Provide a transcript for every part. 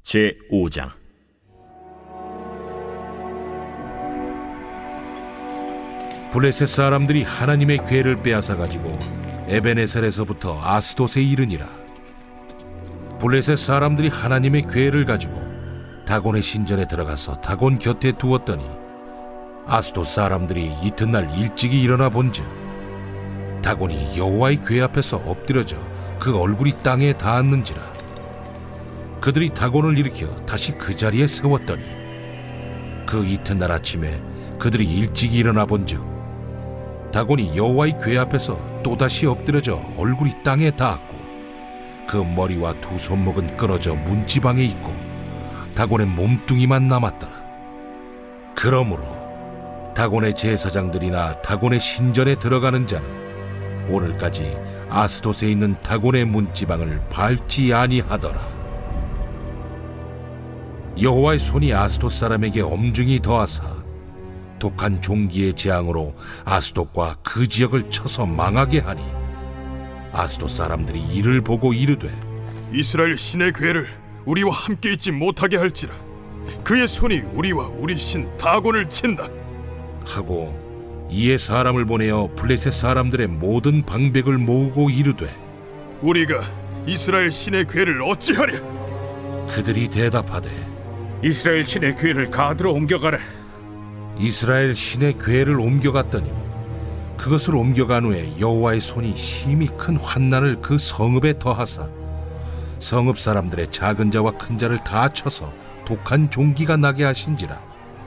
제5장. 블레셋 사람들이 하나님의 궤를 빼앗아 가지고 에베네셀에서부터 아스돗에 이르니라. 블레셋 사람들이 하나님의 궤를 가지고 다곤의 신전에 들어가서 다곤 곁에 두었더니 아스돗 사람들이 이튿날 일찍이 일어나 본즉 다곤이 여호와의 궤 앞에서 엎드려져 그 얼굴이 땅에 닿았는지라. 그들이 다곤을 일으켜 다시 그 자리에 세웠더니 그 이튿날 아침에 그들이 일찍이 일어나 본즉 다곤이 여호와의 궤 앞에서 또다시 엎드려져 얼굴이 땅에 닿았고 그 머리와 두 손목은 끊어져 문지방에 있고 다곤의 몸뚱이만 남았더라. 그러므로 다곤의 제사장들이나 다곤의 신전에 들어가는 자는 오늘까지 아스돗에 있는 다곤의 문지방을 밟지 아니하더라. 여호와의 손이 아스돗 사람에게 엄중히 더하사 독한 종기의 재앙으로 아스돗과 그 지역을 쳐서 망하게 하니 아스돗 사람들이 이를 보고 이르되 이스라엘 신의 궤를 우리와 함께 있지 못하게 할지라. 그의 손이 우리와 우리 신 다곤을 친다 하고 이에 사람을 보내어 블레셋 사람들의 모든 방백을 모으고 이르되 우리가 이스라엘 신의 궤를 어찌하랴? 그들이 대답하되 이스라엘 신의 궤를 가드로 옮겨가라. 이스라엘 신의 궤를 옮겨갔더니 그것을 옮겨간 후에 여호와의 손이 심히 큰 환난을 그 성읍에 더하사 성읍 사람들의 작은 자와 큰 자를 다 쳐서 독한 종기가 나게 하신지라.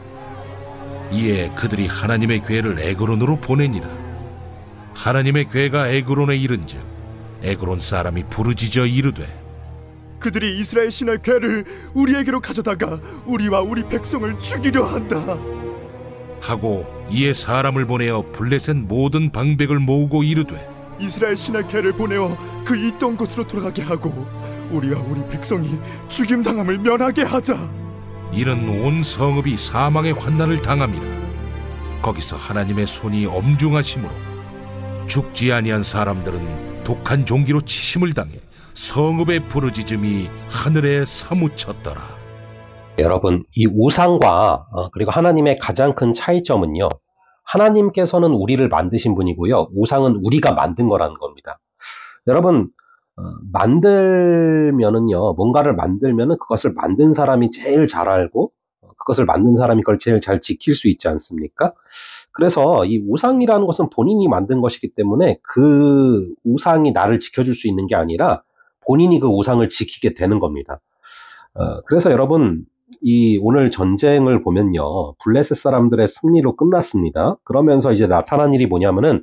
이에 그들이 하나님의 궤를 에그론으로 보내니라. 하나님의 궤가 에그론에 이른즉 에그론 사람이 부르짖어 이르되 그들이 이스라엘 신의 궤를 우리에게로 가져다가 우리와 우리 백성을 죽이려 한다 하고 이에 사람을 보내어 블레셋 모든 방백을 모으고 이르되 이스라엘 신의 궤를 보내어 그 있던 곳으로 돌아가게 하고 우리와 우리 백성이 죽임당함을 면하게 하자. 이는 온 성읍이 사망의 환난을 당함이라. 거기서 하나님의 손이 엄중하심으로 죽지 아니한 사람들은 독한 종기로 치심을 당해 성읍의 부르짖음이 하늘에 사무쳤더라. 여러분, 이 우상과 그리고 하나님의 가장 큰 차이점은요, 하나님께서는 우리를 만드신 분이고요, 우상은 우리가 만든 거라는 겁니다. 여러분, 만들면은요, 뭔가를 만들면은 그것을 만든 사람이 제일 잘 알고 그것을 만든 사람이 그걸 제일 잘 지킬 수 있지 않습니까? 그래서 이 우상이라는 것은 본인이 만든 것이기 때문에 그 우상이 나를 지켜줄 수 있는 게 아니라 본인이 그 우상을 지키게 되는 겁니다. 그래서 여러분, 이 오늘 전쟁을 보면요, 블레셋 사람들의 승리로 끝났습니다. 그러면서 이제 나타난 일이 뭐냐면은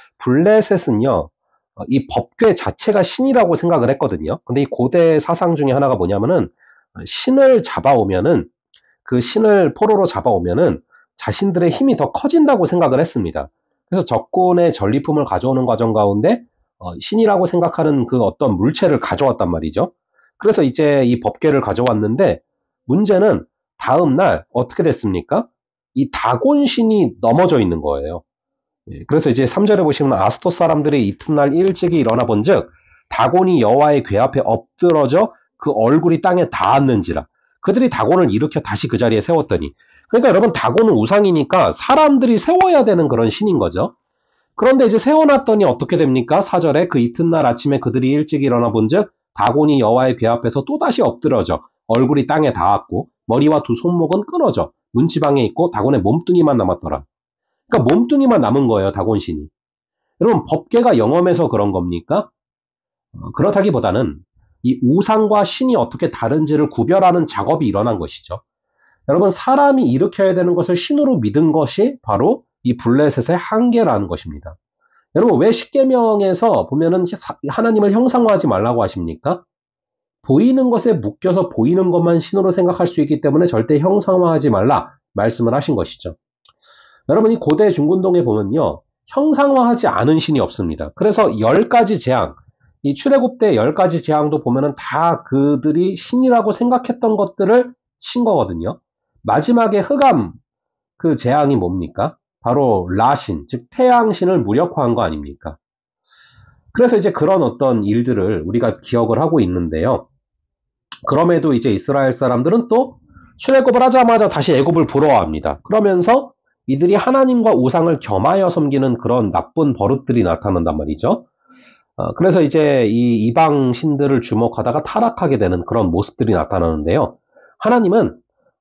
블레셋은요, 이 법궤 자체가 신이라고 생각을 했거든요. 근데 이 고대 사상 중에 하나가 뭐냐면은 신을 잡아오면은 그 신을 포로로 잡아오면은 자신들의 힘이 더 커진다고 생각을 했습니다. 그래서 적군의 전리품을 가져오는 과정 가운데 신이라고 생각하는 그 어떤 물체를 가져왔단 말이죠. 그래서 이제 이 법궤를 가져왔는데 문제는 다음 날 어떻게 됐습니까? 이 다곤 신이 넘어져 있는 거예요. 그래서 이제 3절에 보시면 아스돗 사람들이 이튿날 일찍이 일어나 본즉 다곤이 여호와의 궤 앞에 엎드러져 그 얼굴이 땅에 닿았는지라. 그들이 다곤을 일으켜 다시 그 자리에 세웠더니, 그러니까 여러분, 다곤은 우상이니까 사람들이 세워야 되는 그런 신인 거죠. 그런데 이제 세워놨더니 어떻게 됩니까? 4절에 그 이튿날 아침에 그들이 일찍 일어나 본즉 다곤이 여호와의 궤 앞에서 또다시 엎드러져 얼굴이 땅에 닿았고 머리와 두 손목은 끊어져 문지방에 있고 다곤의 몸뚱이만 남았더라. 그러니까 몸뚱이만 남은 거예요, 다곤 신이. 여러분, 법궤가 영험해서 그런 겁니까? 그렇다기보다는 이 우상과 신이 어떻게 다른지를 구별하는 작업이 일어난 것이죠. 여러분, 사람이 일으켜야 되는 것을 신으로 믿은 것이 바로 이 블레셋의 한계라는 것입니다. 여러분, 왜 십계명에서 보면은 하나님을 형상화하지 말라고 하십니까? 보이는 것에 묶여서 보이는 것만 신으로 생각할 수 있기 때문에 절대 형상화하지 말라 말씀을 하신 것이죠. 여러분, 이 고대 중군동에 보면요, 형상화하지 않은 신이 없습니다. 그래서 10가지 재앙, 이 출애굽 때 10가지 재앙도 보면은 다 그들이 신이라고 생각했던 것들을 친 거거든요. 마지막에 흑암 그 재앙이 뭡니까? 바로 라신, 즉 태양신을 무력화한 거 아닙니까? 그래서 이제 그런 어떤 일들을 우리가 기억을 하고 있는데요. 그럼에도 이제 이스라엘 사람들은 또 출애굽을 하자마자 다시 애굽을 부러워합니다. 그러면서 이들이 하나님과 우상을 겸하여 섬기는 그런 나쁜 버릇들이 나타난단 말이죠. 그래서 이제 이 이방 신들을 주목하다가 타락하게 되는 그런 모습들이 나타나는데요. 하나님은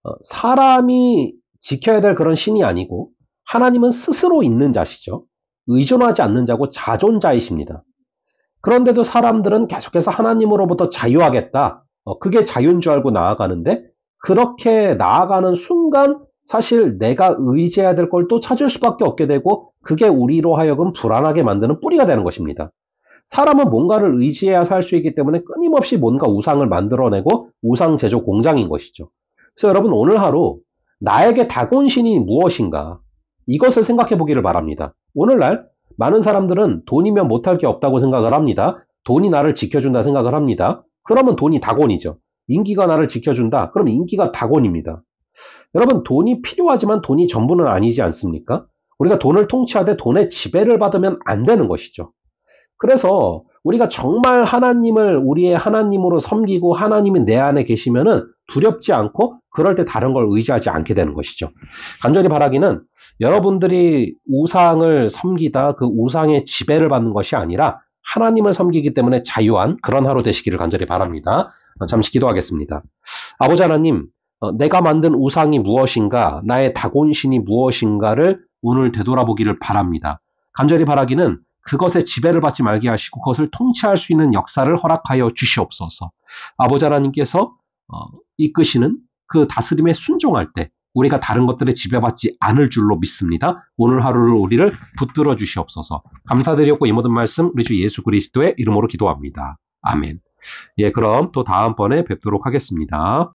사람이 지켜야 될 그런 신이 아니고 하나님은 스스로 있는 자시죠. 의존하지 않는 자고 자존자이십니다. 그런데도 사람들은 계속해서 하나님으로부터 자유하겠다. 그게 자유인 줄 알고 나아가는데 그렇게 나아가는 순간 사실 내가 의지해야 될 걸 또 찾을 수밖에 없게 되고 그게 우리로 하여금 불안하게 만드는 뿌리가 되는 것입니다. 사람은 뭔가를 의지해야 살 수 있기 때문에 끊임없이 뭔가 우상을 만들어내고 우상 제조 공장인 것이죠. 그래서 여러분 오늘 하루 나에게 다가온 신이 무엇인가 이것을 생각해 보기를 바랍니다. 오늘날 많은 사람들은 돈이면 못할 게 없다고 생각을 합니다. 돈이 나를 지켜준다 생각을 합니다. 그러면 돈이 다곤이죠. 인기가 나를 지켜준다. 그럼 인기가 다곤입니다. 여러분 돈이 필요하지만 돈이 전부는 아니지 않습니까? 우리가 돈을 통치하되 돈의 지배를 받으면 안 되는 것이죠. 그래서 우리가 정말 하나님을 우리의 하나님으로 섬기고 하나님이 내 안에 계시면은 두렵지 않고 그럴 때 다른 걸 의지하지 않게 되는 것이죠. 간절히 바라기는 여러분들이 우상을 섬기다 그 우상의 지배를 받는 것이 아니라 하나님을 섬기기 때문에 자유한 그런 하루 되시기를 간절히 바랍니다. 잠시 기도하겠습니다. 아버지 하나님, 내가 만든 우상이 무엇인가, 나의 다곤신이 무엇인가를 오늘 되돌아보기를 바랍니다. 간절히 바라기는 그것에 지배를 받지 말게 하시고 그것을 통치할 수 있는 역사를 허락하여 주시옵소서. 아버지 하나님께서 이끄시는 그 다스림에 순종할 때 우리가 다른 것들에 지배받지 않을 줄로 믿습니다. 오늘 하루를 우리를 붙들어 주시옵소서. 감사드렸고 이 모든 말씀 우리 주 예수 그리스도의 이름으로 기도합니다. 아멘. 예, 그럼 또 다음번에 뵙도록 하겠습니다.